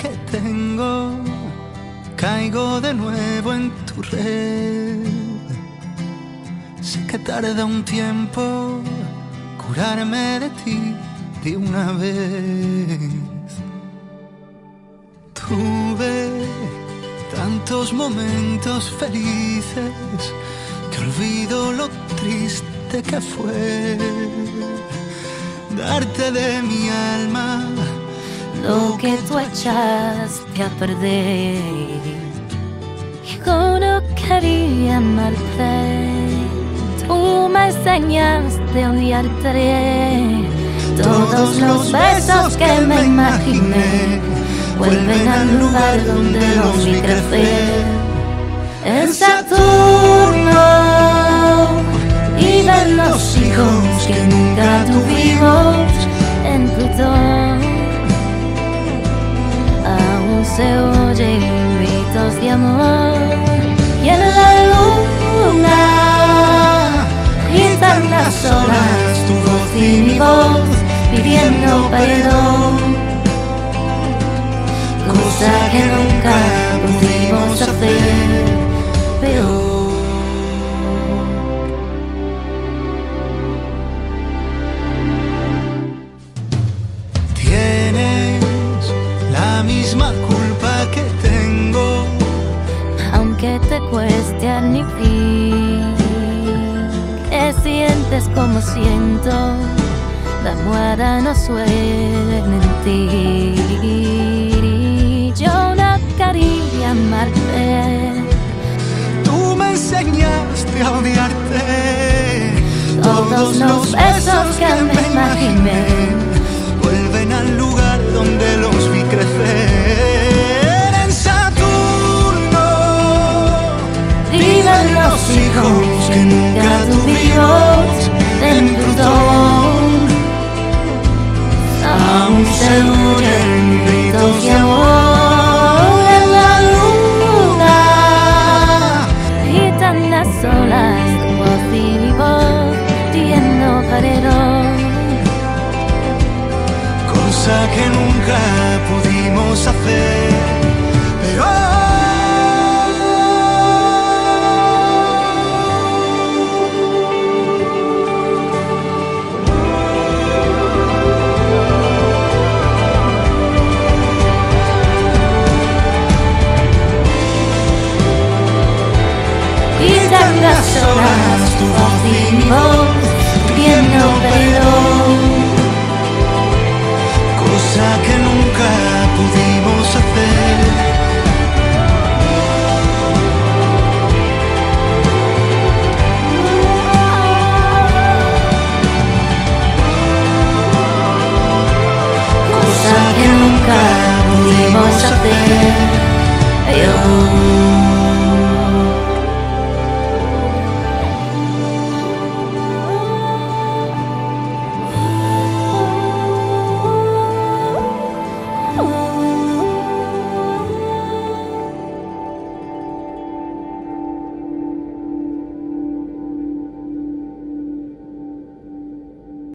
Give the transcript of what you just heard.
que tengo, caigo de nuevo en tu red. Sé que tarda un tiempo curarme de ti de una vez. Tuve tantos momentos felices que olvido lo triste que fue darte de mi alma lo que tú echaste a perder. Yo no quería amarte, tú me enseñaste a odiarte. Todos los besos que me imaginé vuelven al lugar donde los vi crecer. En Saturno viven los hijos que nunca tuvimos. En Plutón aún se oyen gritos de amor. Y en la luna gritan las olas tu voz y mi voz pidiendo perdón, cosa que nunca pudimos hacer, pero tienes la misma culpa que tengo, aunque te cueste admitir que sientes como siento, la almohada no suele mentir. Yo no quería amarte, tú me enseñaste a odiarte. todos los besos que me imaginé vuelven al lugar donde los vi crecer. En Saturno viven los hijos que nunca tuvimos. En Plutón aún se oyen gritos de amor. En la luna gritan las olas tu voz y mi voz pidiendo perdón, cosa que nunca pudimos hacer, pero gritan las olas tu voz y mi voz pidiendo